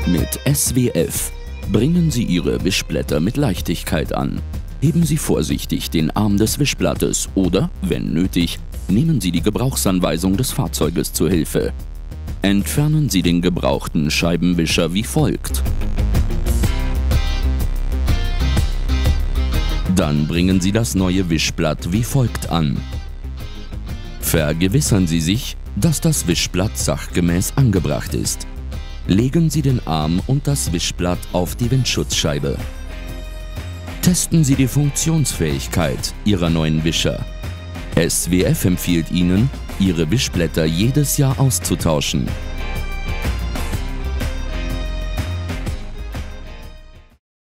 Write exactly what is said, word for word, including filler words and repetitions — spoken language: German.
Mit S W F bringen Sie Ihre Wischblätter mit Leichtigkeit an. Heben Sie vorsichtig den Arm des Wischblattes oder, wenn nötig, nehmen Sie die Gebrauchsanweisung des Fahrzeuges zur Hilfe. Entfernen Sie den gebrauchten Scheibenwischer wie folgt. Dann bringen Sie das neue Wischblatt wie folgt an. Vergewissern Sie sich, dass das Wischblatt sachgemäß angebracht ist. Legen Sie den Arm und das Wischblatt auf die Windschutzscheibe. Testen Sie die Funktionsfähigkeit Ihrer neuen Wischer. S W F empfiehlt Ihnen, Ihre Wischblätter jedes Jahr auszutauschen.